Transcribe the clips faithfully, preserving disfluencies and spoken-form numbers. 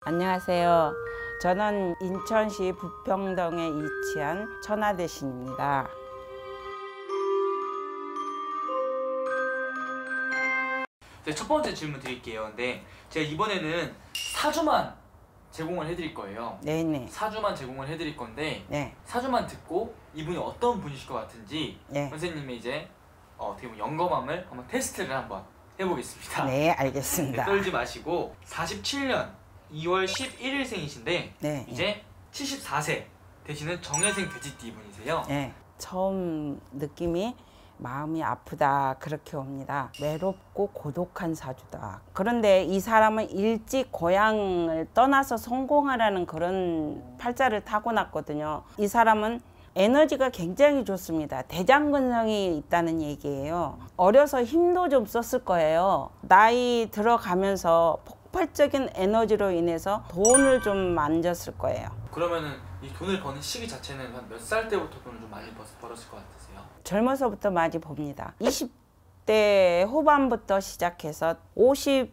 안녕하세요. 저는 인천시 부평동에 위치한 천하대신입니다. 네, 첫 번째 질문 드릴게요. 근데 제가 이번에는 사주만 제공을 해드릴 거예요. 네네. 사주만 제공을 해드릴 건데 네. 사주만 듣고 이분이 어떤 분이실 것 같은지 네. 선생님의 이제 어, 어떻게 보면 영검함을 한번 테스트를 한번 해보겠습니다. 네, 알겠습니다. 네, 떨지 마시고 사십칠 년 이월 십일일 생이신데 네. 이제 칠십사 세 되시는 정혜생 돼지띠 분이세요. 네. 처음 느낌이 마음이 아프다 그렇게 옵니다. 외롭고 고독한 사주다. 그런데 이 사람은 일찍 고향을 떠나서 성공하라는 그런 팔자를 타고났거든요. 이 사람은 에너지가 굉장히 좋습니다. 대장근성이 있다는 얘기예요. 어려서 힘도 좀 썼을 거예요. 나이 들어가면서 폭발적인 에너지로 인해서 돈을 좀 만졌을 거예요. 그러면은 이 돈을 버는 시기 자체는 한 몇 살 때부터 돈을 좀 많이 벌, 벌었을 것 같으세요? 젊어서부터 많이 봅니다. 이십 대 후반부터 시작해서 오십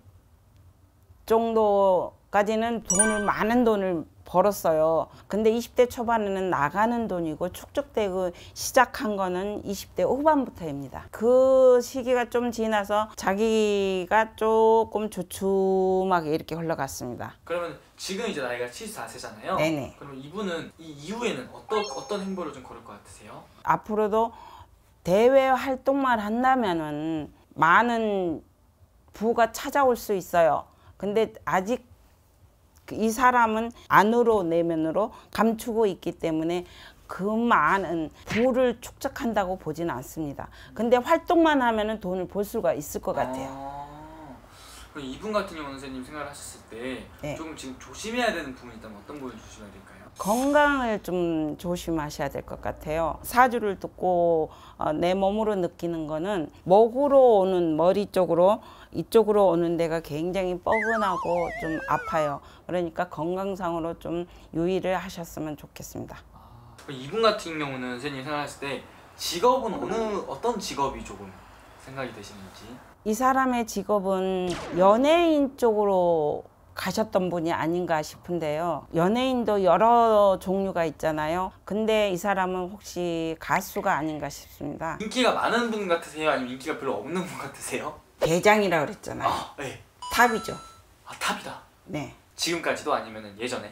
정도까지는 돈을 많은 돈을 벌었어요. 근데 이십 대 초반에는 나가는 돈이고 축적되고 시작한 거는 이십 대 후반부터입니다. 그 시기가 좀 지나서 자기가 조금 주춤하게 이렇게 흘러갔습니다. 그러면 지금 이제 나이가 칠십사 세잖아요. 네네. 그러면 이분은 이 이후에는 어떤 어떤 행보를 좀 걸을 것 같으세요? 앞으로도 대외 활동만 한다면은 많은 부가 찾아올 수 있어요. 근데 아직 이 사람은 안으로 내면으로 감추고 있기 때문에 그 많은 부를 축적한다고 보지는 않습니다. 근데 활동만 하면은 돈을 벌 수가 있을 것 같아요. 아, 그럼 이분 같은 경우는 선생님 생각을 하셨을 때 네. 조금 지금 조심해야 되는 부분이 있다면 어떤 부분을 조심해야 될까요? 건강을 좀 조심하셔야 될 것 같아요. 사주를 듣고 어, 내 몸으로 느끼는 거는 목으로 오는 머리 쪽으로 이쪽으로 오는 데가 굉장히 뻐근하고 좀 아파요. 그러니까 건강상으로 좀 유의를 하셨으면 좋겠습니다. 아, 그럼 이분 같은 경우는 선생님 생각하실 때 직업은 어느 어떤 직업이 조금 생각이 되시는지? 이 사람의 직업은 연예인 쪽으로 가셨던 분이 아닌가 싶은데요. 연예인도 여러 종류가 있잖아요. 근데 이 사람은 혹시 가수가 아닌가 싶습니다. 인기가 많은 분 같으세요? 아니면 인기가 별로 없는 분 같으세요? 대장이라 그랬잖아요. 아, 네. 탑이죠. 아, 탑이다. 네. 지금까지도 아니면 예전에?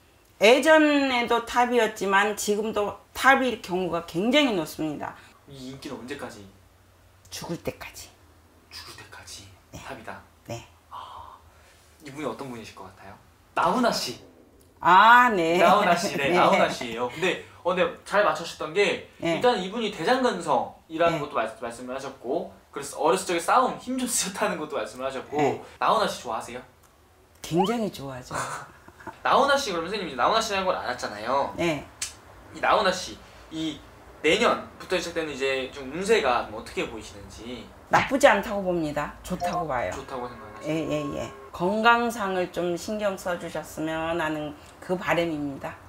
예전에도 탑이었지만 지금도 탑일 경우가 굉장히 높습니다. 이 인기는 언제까지? 죽을 때까지. 죽을 때까지 네. 탑이다. 네. 이분이 어떤 분이실 것 같아요? 나훈아 씨. 아, 네. 나훈아 씨, 네, 네. 나훈아 씨예요. 근데 어, 네, 잘 맞추셨던 게 네. 일단 이분이 대장근성이라는 네. 것도 말, 말씀을 하셨고, 그래서 어렸을 적에 싸움 힘 좀 쓰셨다는 것도 말씀을 하셨고, 네. 나훈아 씨 좋아하세요? 굉장히 좋아하죠. 나훈아 씨 그럼 선생님이 나훈아 씨라는 걸 알았잖아요. 네. 이 나훈아 씨, 이 내년부터 시작되는 이제 좀 운세가 뭐 어떻게 보이시는지? 나쁘지 않다고 봅니다. 좋다고 봐요. 좋다고 생각하시죠? 예, 예, 예. 건강상을 좀 신경 써주셨으면 하는 그 바람입니다.